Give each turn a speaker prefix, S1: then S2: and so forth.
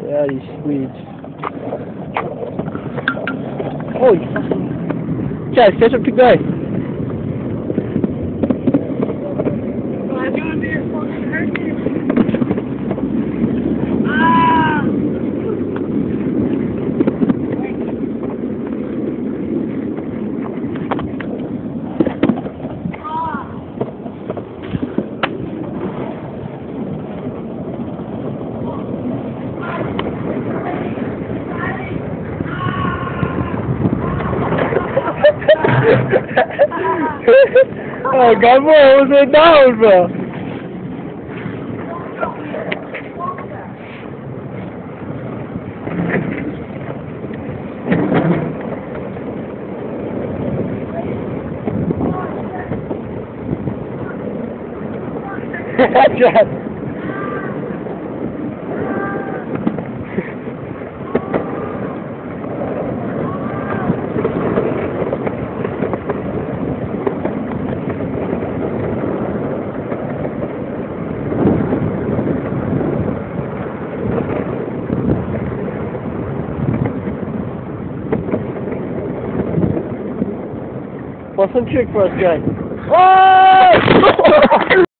S1: Yeah, you Swede. Oh, you fucking... Chad, set up to go. Oh, God, bro, what was it down, bro? Chad. What's some trick for us, guys? Oh!